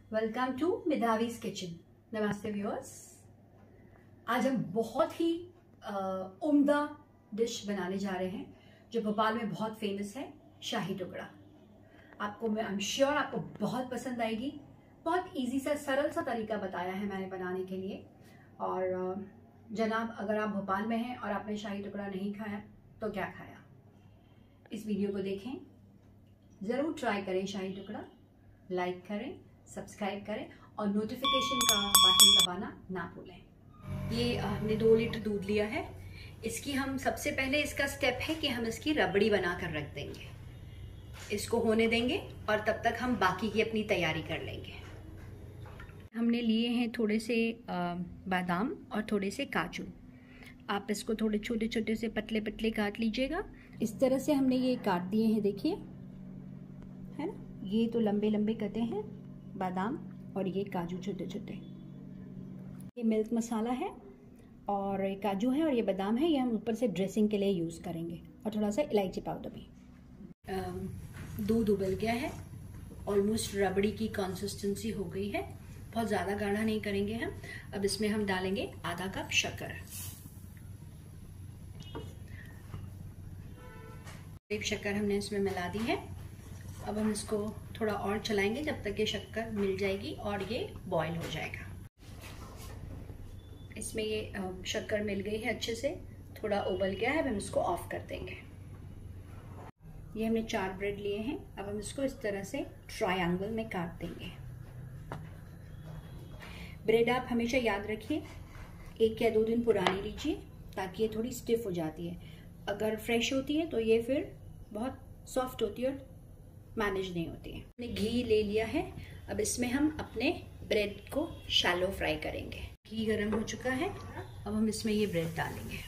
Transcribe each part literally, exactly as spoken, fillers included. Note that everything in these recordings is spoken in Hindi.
Welcome to Midhavi's kitchen. नमस्ते व्यूअर्स। आज हम बहुत ही उम्दा डिश बनाने जा रहे हैं जो भोपाल में बहुत फेमस है, शाही टुकड़ा। आपको मैं आई एम श्योर आपको बहुत पसंद आएगी। बहुत इजी सा सरल सा तरीका बताया है मैंने बनाने के लिए। और जनाब, अगर आप भोपाल में हैं और आपने शाही टुकड़ा नहीं खाया तो क्या खाया। इस वीडियो को देखें, ज़रूर ट्राई करें शाही टुकड़ा, लाइक करें, सब्सक्राइब करें और नोटिफिकेशन का बटन दबाना ना भूलें। ये हमने दो लीटर दूध लिया है। इसकी हम सबसे पहले इसका स्टेप है कि हम इसकी रबड़ी बना कर रख देंगे, इसको होने देंगे और तब तक हम बाकी की अपनी तैयारी कर लेंगे। हमने लिए हैं थोड़े से बादाम और थोड़े से काजू। आप इसको थोड़े छोटे छोटे से पतले पतले काट लीजिएगा। इस तरह से हमने ये काट दिए हैं, देखिए, है ना। ये तो लंबे लंबे कटे हैं बादाम और ये काजू छोटे छोटे। ये मिल्क मसाला है और ये काजू है और ये बादाम है। ये हम ऊपर से ड्रेसिंग के लिए यूज़ करेंगे और थोड़ा सा इलायची पाउडर भी। दूध उबल गया है, ऑलमोस्ट रबड़ी की कंसिस्टेंसी हो गई है। बहुत ज़्यादा गाढ़ा नहीं करेंगे हम। अब इसमें हम डालेंगे आधा कप शक्कर। शक्कर हमने इसमें मिला दी है। अब हम इसको थोड़ा और चलाएंगे जब तक ये शक्कर मिल जाएगी और ये बॉईल हो जाएगा। इसमें ये शक्कर मिल गई है अच्छे से, थोड़ा उबल गया है। अब हम इसको ऑफ कर देंगे। ये हमने चार ब्रेड लिए हैं। अब हम इसको इस तरह से ट्रायंगल में काट देंगे। ब्रेड आप हमेशा याद रखिए एक या दो दिन पुरानी लीजिए ताकि ये थोड़ी स्टिफ हो जाती है। अगर फ्रेश होती है तो ये फिर बहुत सॉफ्ट होती है और मैनेज नहीं होती है। हमने घी ले लिया है। अब इसमें हम अपने ब्रेड को शैलो फ्राई करेंगे। घी गर्म हो चुका है। अब हम इसमें ये ब्रेड डालेंगे।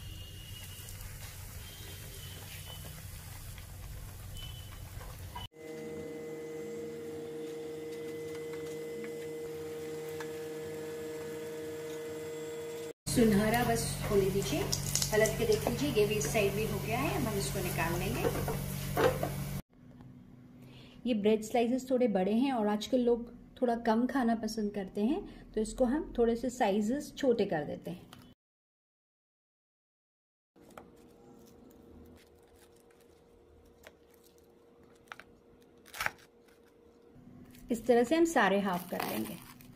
सुनहरा बस होने दीजिए, पलट के देख लीजिए। ये भी इस साइड भी हो गया है। अब हम इसको निकाल लेंगे। ये ब्रेड स्लाइसेस थोड़े बड़े हैं और आजकल लोग थोड़ा कम खाना पसंद करते हैं, तो इसको हम थोड़े से साइजेस छोटे कर देते हैं। इस तरह से हम सारे हाफ कर लेंगे।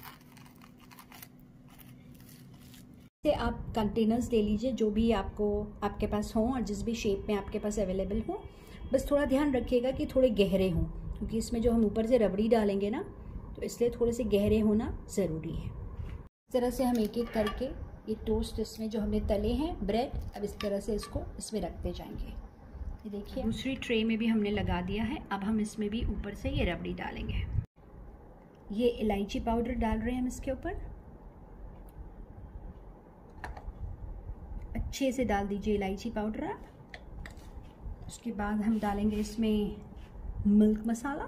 आप कंटेनर्स ले लीजिए जो भी आपको आपके पास हो और जिस भी शेप में आपके पास अवेलेबल हो। बस थोड़ा ध्यान रखिएगा कि थोड़े गहरे हों, क्योंकि इसमें जो हम ऊपर से रबड़ी डालेंगे ना, तो इसलिए थोड़े से गहरे होना ज़रूरी है। इस तरह से हम एक एक करके ये टोस्ट इसमें जो हमने तले हैं ब्रेड, अब इस तरह से इसको इसमें रखते जाएंगे। ये देखिए, दूसरी ट्रे में भी हमने लगा दिया है। अब हम इसमें भी ऊपर से ये रबड़ी डालेंगे। ये इलायची पाउडर डाल रहे हैं हम इसके ऊपर। अच्छे से डाल दीजिए इलायची पाउडर आप। उसके बाद हम डालेंगे इसमें मिल्क मसाला।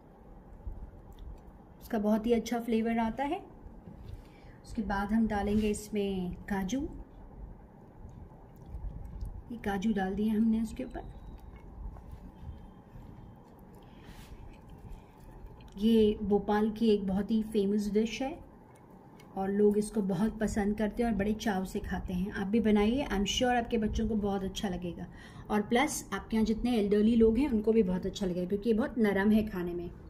उसका बहुत ही अच्छा फ्लेवर आता है। उसके बाद हम डालेंगे इसमें काजू। ये काजू डाल दिए हमने इसके ऊपर। ये भोपाल की एक बहुत ही फेमस डिश है और लोग इसको बहुत पसंद करते हैं और बड़े चाव से खाते हैं। आप भी बनाइए, आई एम श्योर आपके बच्चों को बहुत अच्छा लगेगा। और प्लस आपके यहाँ जितने एल्डरली लोग हैं उनको भी बहुत अच्छा लगेगा, क्योंकि ये बहुत नरम है खाने में।